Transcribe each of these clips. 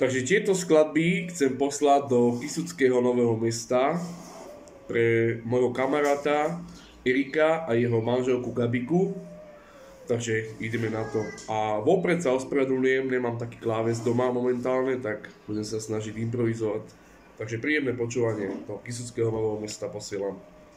Takže tieto skladby chcem poslať do Kysuckého Nového Mesta pre môjho kamaráta Erika a jeho manželku Gabiku. Takže ideme na to. A vopred sa ospravedlňujem, nemám taký kláves doma momentálne, tak budem sa snažiť improvizovať. Takže príjemné počúvanie do Kysuckého Nového Mesta posielam.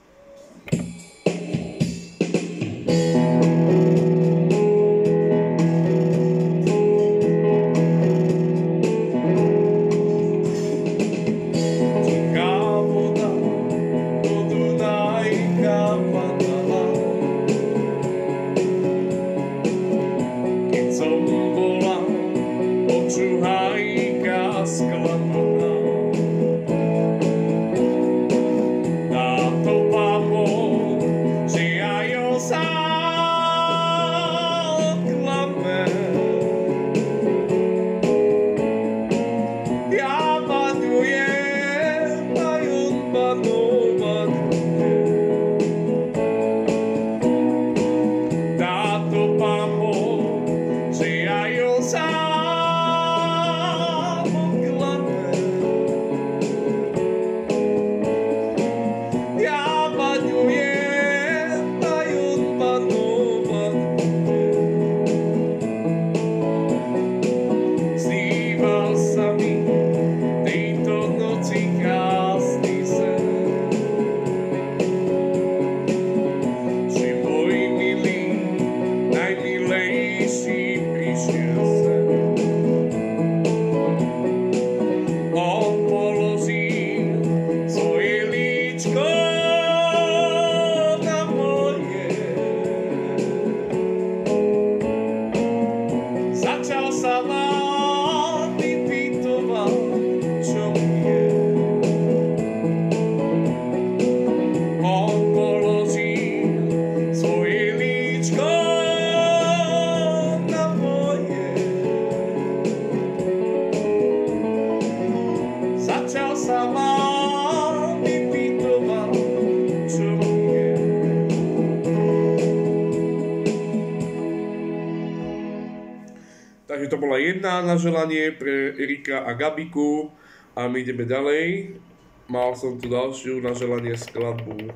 Takže to bola jedna na želanie pre Erika a Gabiku a my ideme ďalej. Mal som tu ďalšiu na želanie skladbu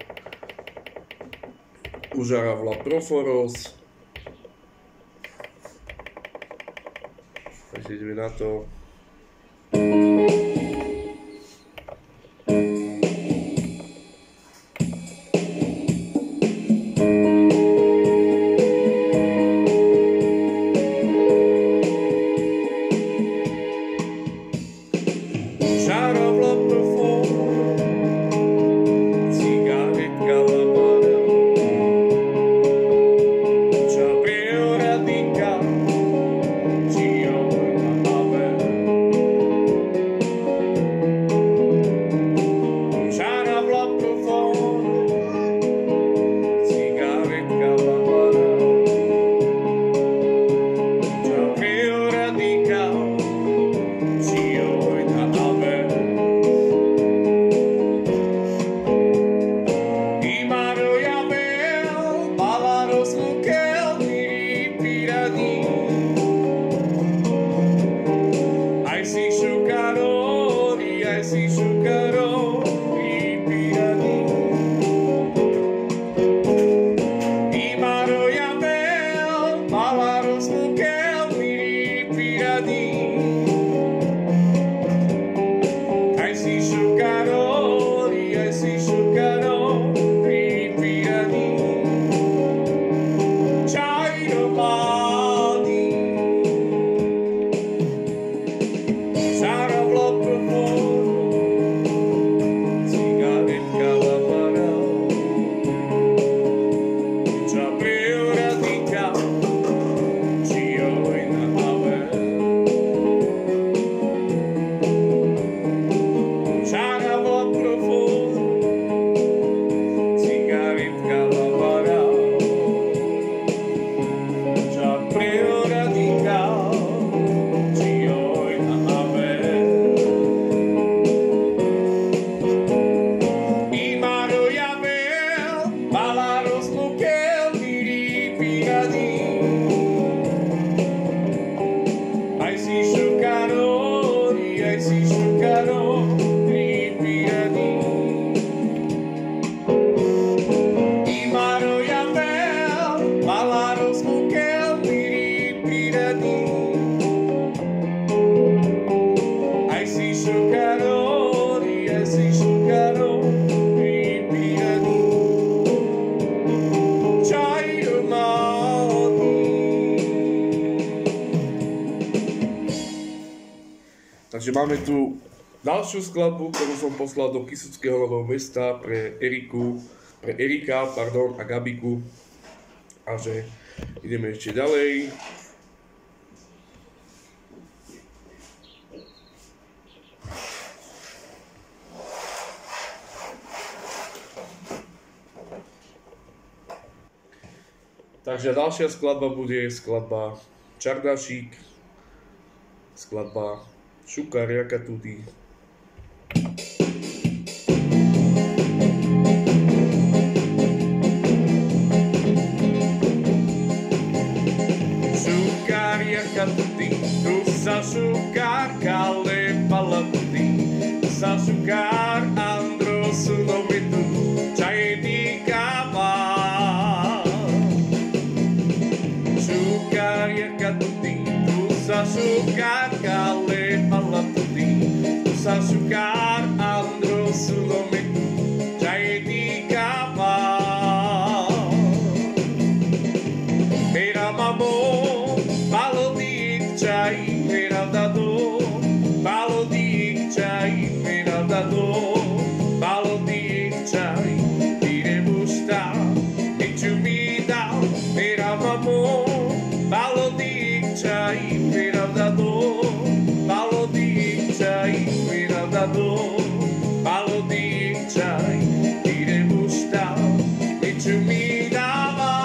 Užara Vla Proforos. Takže ideme na to. Takže máme tu ďalšiu skladbu, ktorú som poslal do Kysuckého Nového Mesta pre Erika a Gabiku. A že ideme ešte ďalej. Takže ďalšia skladba bude skladba Čardašík, skladba Šukár Jakatudy. Šukár Jakatudy, tu sa šukárka lepala tudy, tu sa šukár Androsu dobytu, čajný káva. Šukár Jakatudy, tu sa šukárka lepala tudy, tu sa šukár Androsu dobytu, čajný káva. Mera mamo, čaj, mera dado, balodík čaj, mera dado, balodík čaj, tire busta, niču mi dal, mera mamo, balodík čaj, mera dado, balodík čaj, mera dado, balodík čaj, tire busta, niču mi dava.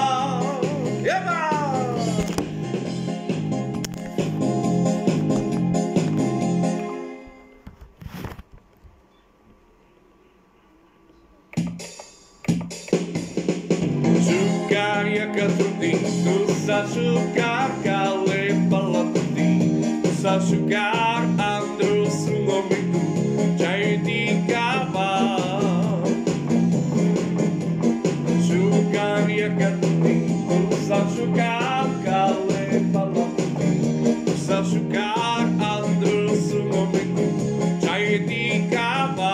Šukár Jakatudy, tu sa šukárka lepala tudy, tu sa šukár Androsu dobytu, čajný káva. Šukár Jakatudy, tu sa šukárka lepala tudy, tu sa šukár Androsu dobytu, čajný káva.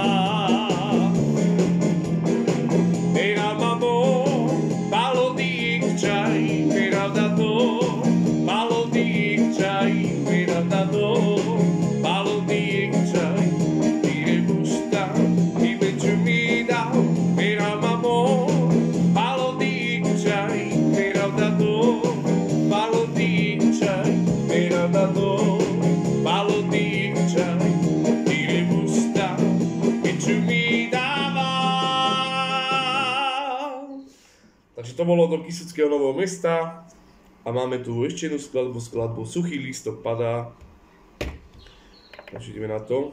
Balodík čaj, tire busta, ibe čo mi dal, mera mamo, balodík čaj, mera dado, balodík čaj, mera dado, balodík čaj, tire busta, ibe čo mi dáva. Takže to bolo do Kysuckého Nového Mesta. A máme tu ešte jednu skladbu Suchý lístok padá. Takže ideme na to.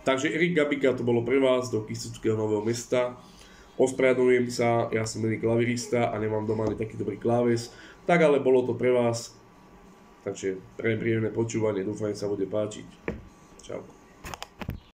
Takže Erik Gabika, to bolo pre vás do Kysuckého Nového Mesta. Ospravedlňujem sa, ja som milý klavirista a nemám doma ani taký dobrý kláves, tak ale bolo to pre vás. Takže príjemné počúvanie, dúfam, že sa bude páčiť. Čau.